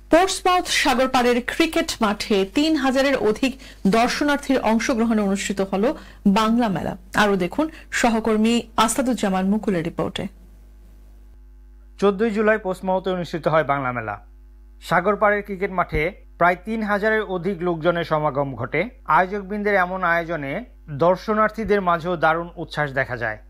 Portsmouth সাগর পাড়ের cricket মাঠে ৩,০০০-এর অধিক দর্শনার্থীর অংশগ্রহণে অনুষ্ঠিত হল বাংলা মেলা। আরো দেখুন সহকর্মী আসাদুজ্জামান মুকুলের রিপোর্টে। ১৪ জুলাই পোর্টসমাউথে অনুষ্ঠিত হয় বাংলা মেলা। সাগর পাড়ের ক্রিকেট মাঠে প্রায় ৩,০০০-এর অধিক লোকজনের সমাগম ঘটে। আয়োজকবৃন্দের এমন আয়োজনে দর্শনার্থীদের মাঝেও দারুণ উচ্ছ্বাস দেখা যায়।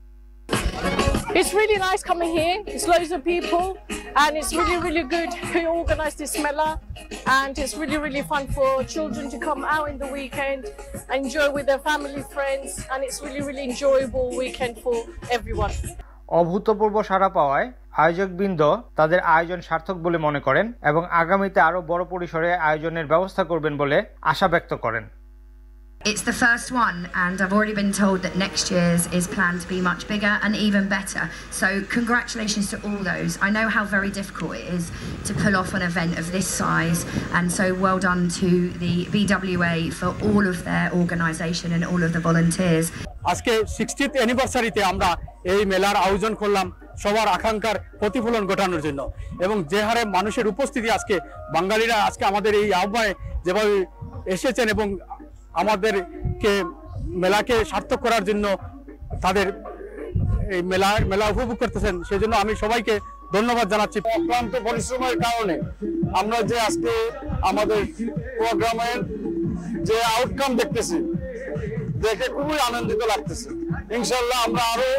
It's really nice coming here. It's loads of people and it's really good who organised this mela, and it's really fun for children to come out in the weekend, enjoy with their family, friends, and it's really enjoyable weekend for everyone. অভূতপূর্ব সাড়া পাওয়ায় আয়োজকবৃন্দ তাদের আয়োজন সার্থক বলে মনে করেন এবং আগামীতে আরো বড় পরিসরে আয়োজনের ব্যবস্থা করবেন বলে আশা ব্যক্ত করেন। It's the first one, and I've already been told that next year's is planned to be much bigger and even better. So congratulations to all those. I know how very difficult it is to pull off an event of this size, and so well done to the BWA for all of their organisation and all of the volunteers. আজকে 60th অ্যানিভার্সারিতে আমরা এই মেলার আয়োজন করলাম সবার আকাঙ্ক্ষার প্রতিফলন ঘটানোর জন্য, এবং যে হারে মানুষের উপস্থিতি আজকে বাঙালিরা আজকে আমাদের এই আহ্বানে যেভাবে এসেছেন এবং আমাদেরকে মেলাকে সার্থক করার জন্য তাদের এই মেলা উপভোগ করতেছেন, সেজন্য আমি সবাইকে ধন্যবাদ জানাচ্ছি। অক্লান্ত পরিশ্রমের কারণে আমরা যে আজকে আমাদের প্রোগ্রামের যে আউটকাম দেখতেছি, দেখে খুবই আনন্দিত লাগতেছে। ইনশাআল্লাহ আমরা আরো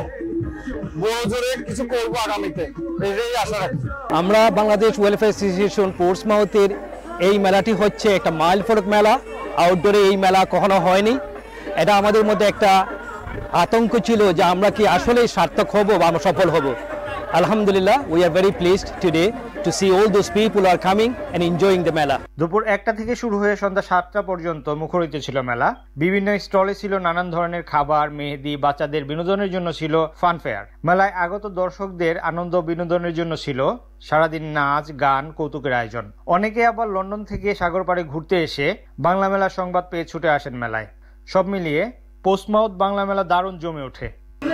বড় জোরে কিছু করবো আগামীতে, এই আশা রাখছি। আমরা বাংলাদেশ ওয়েলফেয়ার অ্যাসোসিয়েশন পোর্টসমাউথের এই মেলাটি হচ্ছে একটা মাইল ফলক মেলা। আউটডোরে এই মেলা কখনো হয়নি। এটা আমাদের মধ্যে একটা আতঙ্ক ছিল যে আমরা কি আসলে সার্থক হব বা আমরা সফল হব। আলহামদুলিল্লাহ, we are very pleased today to see all those people are coming and enjoying the mela. দুপুর 1টা থেকে শুরু হয়ে সন্ধ্যা 7টা পর্যন্ত মুখরিত ছিল মেলা। বিভিন্ন স্টলে ছিল নানান ধরনের খাবার, মেহেদি, বাচ্চাদের বিনোদনের জন্য ছিল ফান ফেয়ার। মেলায় আগত দর্শকদের আনন্দ বিনোদনের জন্য ছিল সারাদিন নাচ, গান, কৌতুকের আয়োজন। অনেকে আবার লন্ডন থেকে সাগর পাড়ে ঘুরতে এসে বাংলা মেলার সংবাদ পেয়ে ছুটে আসেন মেলায়। সব মিলিয়ে পোর্টসমাউথ বাংলা মেলা দারুণ জমে ওঠে।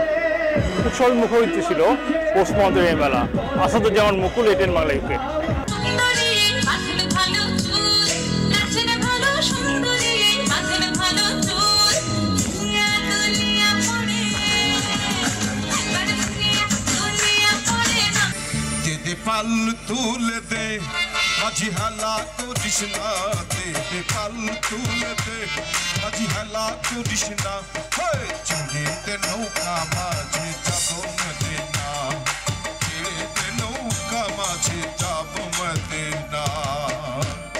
উৎসব মুখরিত ছিল পোর্টসমাউথের এই মেলা। Asaduzzaman Mukul, ATN Bangla UK. পাল তুলে দে মাঝি হালা করিস না, দে পাল তুলে দে মাঝি হালা করিস না, চুরিতে নৌকা মাঝে যাব না, ছেড়ে দে নৌকা মাঝে যাব